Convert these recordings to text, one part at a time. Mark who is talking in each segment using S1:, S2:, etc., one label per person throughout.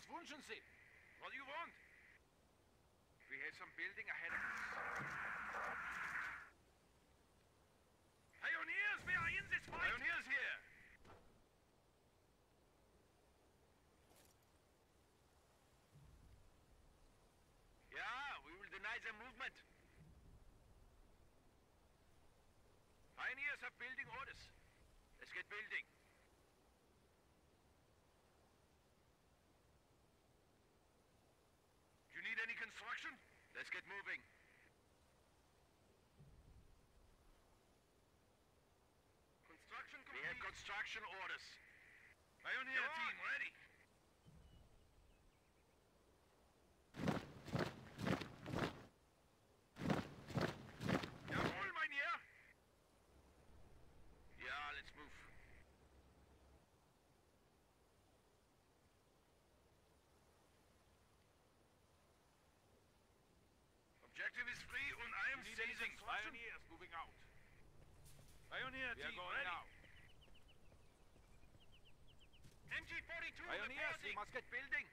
S1: Was wünschen Sie? What do you want? We have some building ahead of us. Pioneers, we are in this fight! Pioneers here! Yeah, we will deny their movement. Pioneers have building orders. Let's get building. Do you need any construction? Let's get moving. Construction complete. We have construction orders. Pioneer team ready. Jawohl, Mynheer. Yeah, let's move. Objective is free and I am seizing. Pioneers moving out. Pioneer team ready. Now. MG-42 Pioneers, we must get building.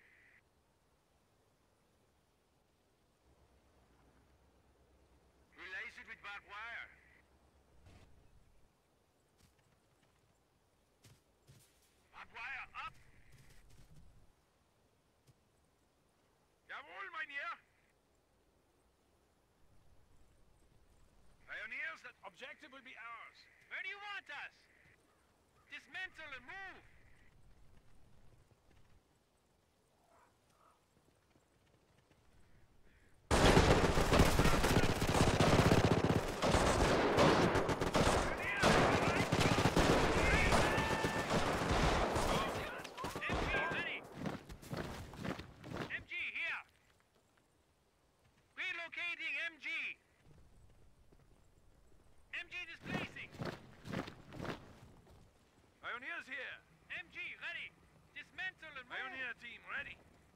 S1: We lace it with barbed wire. Barbed wire up. Jawohl, Mynheer. Pioneers, that objective will be ours. Where do you want us? Dismantle and move! MG, ready! MG, here! Relocating MG! MG displacing! Pioneers here! MG ready! Dismantle and move! Pioneer team ready!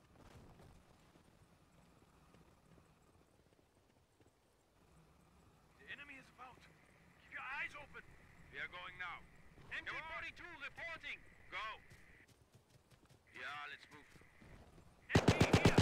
S1: The enemy is about. Keep your eyes open! We are going now. MG-42 reporting! Go! Yeah, let's move. MG here!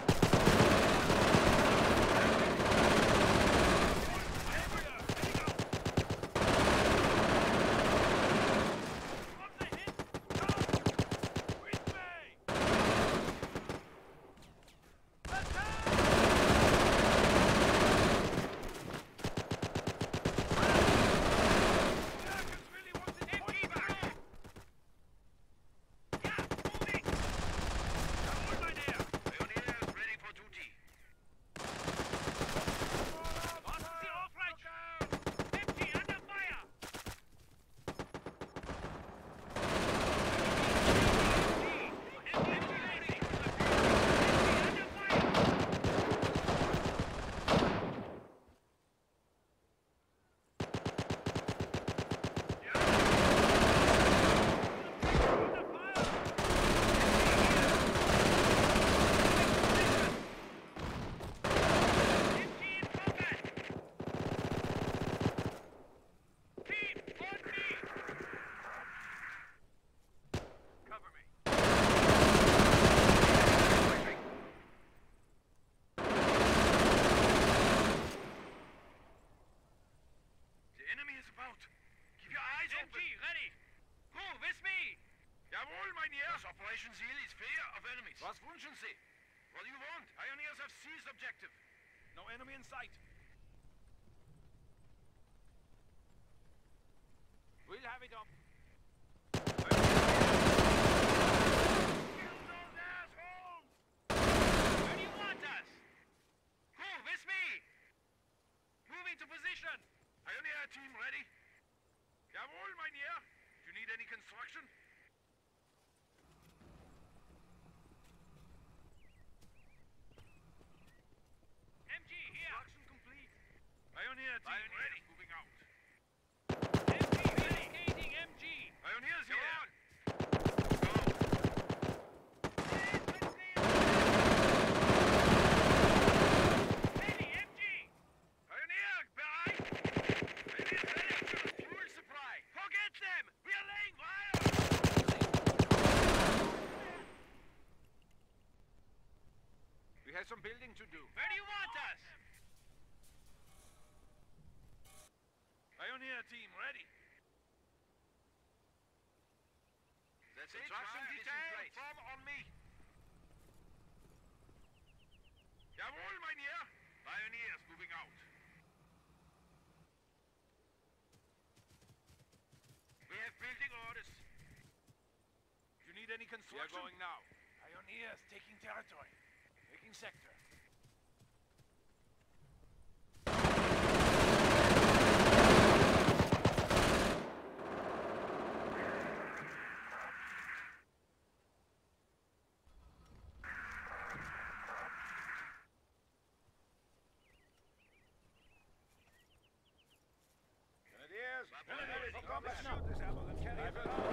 S1: Operation Seal is fear of enemies. Was wünschen Sie? What do you want? Pioneers have seized objective. No enemy in sight. We'll have it up. Kill those assholes! Where do you want us? Move, it's me! Moving to position. Pioneer team ready? Jawohl, Mynheer. Do you need any construction? MG here. Construction complete. Pioneer team ready. Moving out. MG relocating MG. Pioneers here. Go. Ready, MG. Pioneer, bereit. Pioneers ready for fuel supply. Forget them. We are laying fire. Engineer team ready. That's it. Traction detail. Form on me. Jawohl, Mynheer. Pioneers moving out. We have building orders. You need any construction? We are going now. Pioneers taking territory. Taking sector. Grenadiers, for combat. Shoot this ammo and carry it.